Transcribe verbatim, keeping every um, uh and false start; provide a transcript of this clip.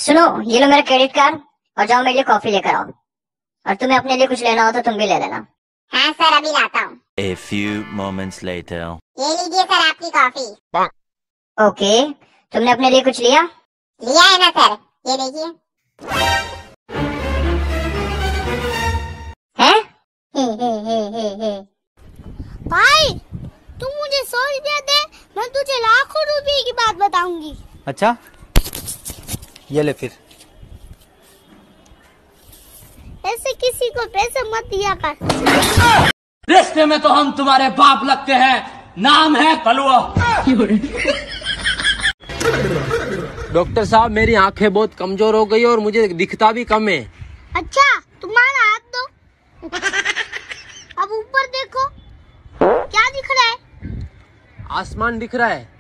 सुनो, ये लो मेरा क्रेडिट कार्ड और जाओ मेरे लिए कॉफी लेकर आओ। और तुम्हें अपने लिए कुछ लेना हो तो तुम भी ले लेना। हाँ सर, अभी लाता हूँ। A few moments later. ये लीजिए सर आपकी कॉफी। ओके, तुमने अपने लिए कुछ लिया? लिया है ना सर, ये देखिए। हैं? भाई तू मुझे सौ रुपया दे, मैं तुझे लाखों रुपए की बात बताऊंगी। अच्छा, ये ले फिर। ऐसे किसी को पैसे मत दिया कर। रिश्ते में तो हम तुम्हारे बाप लगते हैं, नाम है कलुआ। डॉक्टर साहब, मेरी आंखें बहुत कमजोर हो गई और मुझे दिखता भी कम है। अच्छा, तुम्हारा हाथ दो। अब ऊपर देखो, क्या दिख रहा है? आसमान दिख रहा है।